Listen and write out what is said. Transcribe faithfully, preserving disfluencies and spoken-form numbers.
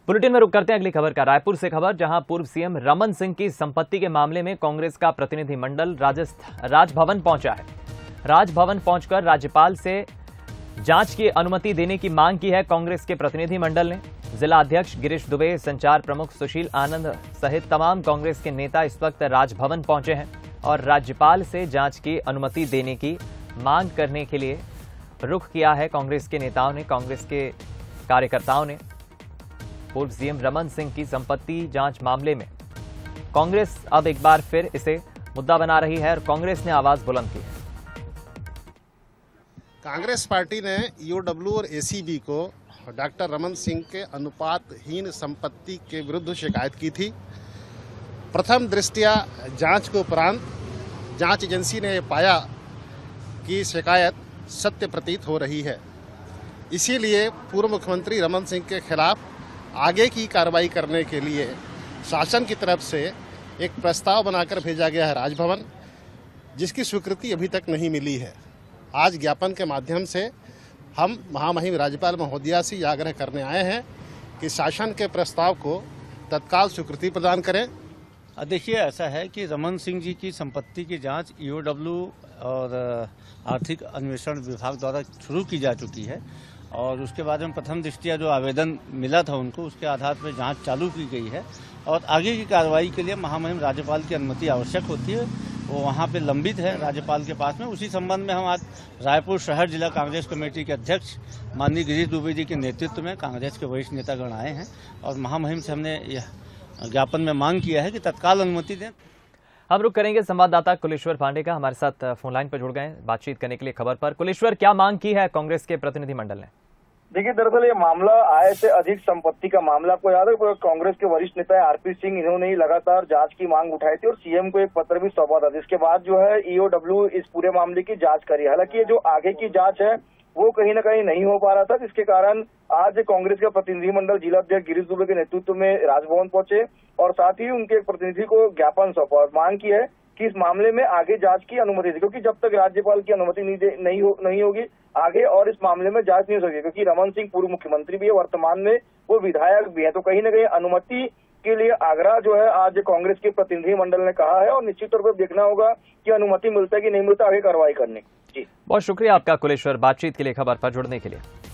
Bulletin में रुक करते हैं अगली खबर का। रायपुर से खबर, जहां पूर्व सीएम रमन सिंह की संपत्ति के मामले में कांग्रेस का प्रतिनिधिमंडल राजस्थान राजभवन पहुंचा है। राजभवन पहुंचकर राज्यपाल से जांच की अनुमति देने की मांग की है कांग्रेस के प्रतिनिधिमंडल ने। जिला अध्यक्ष गिरीश दुबे, संचार प्रमुख सुशील आनंद सहित तमाम कांग्रेस के नेता इस वक्त राजभवन पहुंचे हैं और राज्यपाल से जांच की अनुमति देने की मांग करने के लिए रुख किया है। कांग्रेस के नेताओं ने, कांग्रेस के कार्यकर्ताओं ने पूर्व सीएम रमन सिंह की संपत्ति जांच मामले में कांग्रेस अब एक बार फिर इसे मुद्दा बना रही है और कांग्रेस ने आवाज बुलंद की है। कांग्रेस पार्टी ने ईओडब्ल्यू और एसीबी को डॉक्टर रमन सिंह के अनुपातहीन संपत्ति के विरुद्ध शिकायत की थी। प्रथम दृष्टया जांच के उपरांत जांच एजेंसी ने पाया कि शिकायत सत्य प्रतीत हो रही है। इसीलिए पूर्व मुख्यमंत्री रमन सिंह के खिलाफ आगे की कार्रवाई करने के लिए शासन की तरफ से एक प्रस्ताव बनाकर भेजा गया है राजभवन, जिसकी स्वीकृति अभी तक नहीं मिली है। आज ज्ञापन के माध्यम से हम महामहिम राज्यपाल महोदया से यह आग्रह करने आए हैं कि शासन के प्रस्ताव को तत्काल स्वीकृति प्रदान करें। देखिए, ऐसा है कि रमन सिंह जी की संपत्ति की जांच ईओडब्ल्यू और आर्थिक अन्वेषण विभाग द्वारा शुरू की जा चुकी है और उसके बाद में प्रथम दृष्टया जो आवेदन मिला था उनको, उसके आधार पर जांच चालू की गई है और आगे की कार्रवाई के लिए महामहिम राज्यपाल की अनुमति आवश्यक होती है। वो वहाँ पे लंबित है राज्यपाल के पास में। उसी संबंध में हम आज रायपुर शहर जिला कांग्रेस कमेटी के अध्यक्ष माननीय गिरीश दुबे जी के नेतृत्व में कांग्रेस के वरिष्ठ नेतागण आए हैं और महामहिम से हमने यह ज्ञापन में मांग किया है कि तत्काल अनुमति दें। हम रुक करेंगे संवाददाता कुलेश्वर पांडे का, हमारे साथ फोन लाइन पर जुड़ गए बातचीत करने के लिए खबर पर। कुलेश्वर, क्या मांग की है कांग्रेस के प्रतिनिधिमंडल ने? देखिए, दरअसल ये मामला आय से अधिक संपत्ति का मामला। आपको याद है कांग्रेस के वरिष्ठ नेता आरपी सिंह, इन्होंने ही लगातार जांच की मांग उठाई थी और सीएम को एक पत्र भी सौंपा था, जिसके बाद जो है ईओडब्ल्यू इस पूरे मामले की जांच करी। हालांकि ये जो आगे की जांच है वो कहीं ना कहीं नहीं हो पा रहा था, जिसके कारण आज कांग्रेस का प्रतिनिधिमंडल जिला अध्यक्ष गिरीश दुबे के नेतृत्व में राजभवन पहुंचे और साथ ही उनके एक प्रतिनिधि को ज्ञापन सौंपा और मांग की है कि इस मामले में आगे जांच की अनुमति दी, क्योंकि जब तक राज्यपाल की अनुमति नहीं दे नहीं, हो, नहीं होगी आगे और इस मामले में जांच नहीं हो सकेगी। क्योंकि रमन सिंह पूर्व मुख्यमंत्री भी है, वर्तमान में वो विधायक भी है, तो कहीं ना कहीं अनुमति के लिए आग्रह जो है आज कांग्रेस के प्रतिनिधिमंडल ने कहा है और निश्चित तौर पर देखना होगा कि अनुमति मिलता है कि नहीं मिलता आगे कार्रवाई करने। जी, बहुत शुक्रिया आपका कुलेश्वर, बातचीत के लिए, खबर पर जुड़ने के लिए।